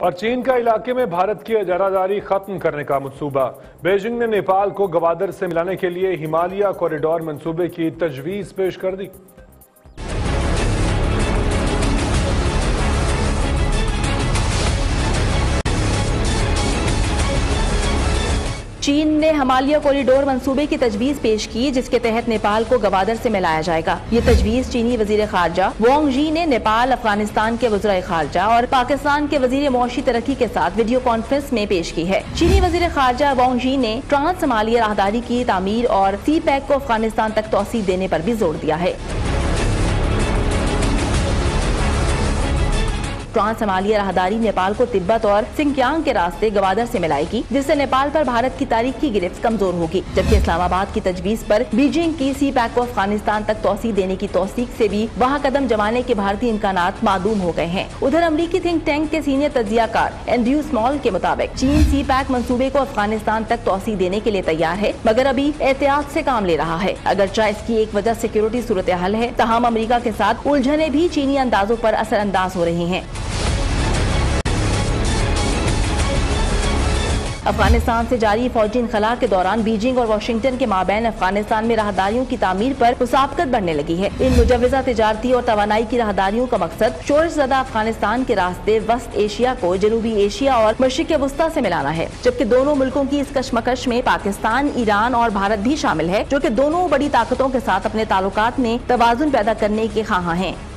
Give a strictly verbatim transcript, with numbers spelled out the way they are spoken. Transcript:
और चीन का इलाके में भारत की इजारादारी खत्म करने का मंसूबा। बीजिंग ने नेपाल को गवादर से मिलाने के लिए हिमालय कॉरिडोर मंसूबे की तजवीज पेश कर दी। चीन ने हिमालय कॉरिडोर मंसूबे की तजवीज पेश की, जिसके तहत नेपाल को गवादर से मिलाया जाएगा। ये तजवीज चीनी वजीर खारजा वांग यी ने नेपाल, अफगानिस्तान के वज़ीर खारजा और पाकिस्तान के वजीर मौशी तरक्की के साथ वीडियो कॉन्फ्रेंस में पेश की है। चीनी वजीर खारजा वांग यी ने ट्रांस हिमालय राहदारी की तामीर और सी पैक को अफगानिस्तान तक तौसी देने पर भी जोर दिया है। ट्रांस हिमालय राहदारी नेपाल को तिब्बत और सिंकियांग के रास्ते गवादर से मिलाएगी, जिससे नेपाल पर भारत की तारीखी गिरफ्त कमजोर होगी। जबकि इस्लामाबाद की तजवीज पर बीजिंग की सी पैक को अफगानिस्तान तक तौसी देने की तौसीक से भी वहाँ कदम जमाने के भारतीय इम्कानात मादूम हो गए हैं। उधर अमरीकी थिंक टैंक के सीनियर तजियाकार एंड्रयू स्मॉल के मुताबिक चीन सी पैक मंसूबे को अफगानिस्तान तक तौसी देने के लिए तैयार है, मगर अभी एहतियात से काम ले रहा है। अगरचे इसकी एक वजह सिक्योरिटी सूरत हाल है, तमाम अमरीका के साथ उलझने भी चीनी अंदाजों पर असरअंदाज हो रही हैं। अफगानिस्तान से जारी फौजी इनखला के दौरान बीजिंग और वाशिंगटन के माबैन अफगानिस्तान में राहदारियों की तामीर पर मुसाफकत बढ़ने लगी है। इन मुजवजा तिजारती और तवानाई की राहदारियों का मकसद शोरश ज़दा अफगानिस्तान के रास्ते वस्त एशिया को जनूबी एशिया और मशरिक वस्ता से मिलाना है। जबकि दोनों मुल्कों की इस कशमकश में पाकिस्तान, ईरान और भारत भी शामिल है, जो कि दोनों बड़ी ताकतों के साथ अपने ताल्लुकात में तवाजुन पैदा करने के ख्वाह हैं।